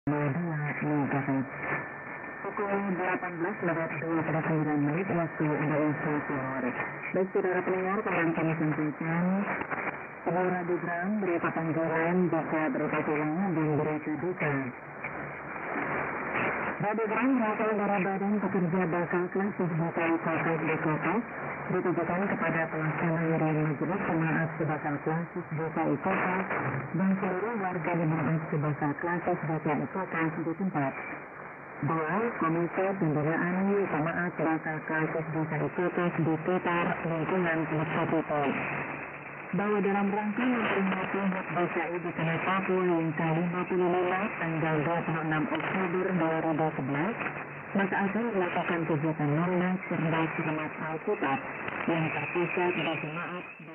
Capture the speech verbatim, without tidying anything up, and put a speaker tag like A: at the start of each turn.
A: meningkatkan pukul delapan belas lewat dua puluh sembilan menit waktu Indonesia Timur. Baik saudara pendengar, kembali kami sampaikan sebuah radiogram berita panggilan bisa berita ulang dan berita duka. Radiogram berasal dari Badan Pekerja Bakal Kelas Buka Kota Dekota ditujukan kepada pelaksana harian majelis jemaat sebakal kelas Buka Kota dan seluruh warga jemaat sebakal kelas Buka Kota di tempat. Dua, Komite Pembinaan Jemaat Bakal Kelas Buka Kota di sekitar lingkungan Metropolitan. Bahwa dalam rangka memperingati H U T B K I di Tanah Papua yang ke lima puluh lima tanggal dua puluh enam Oktober dua ribu sebelas, maka akan melakukan kegiatan normal cerdas hemat Alkitab yang terpusat di jemaat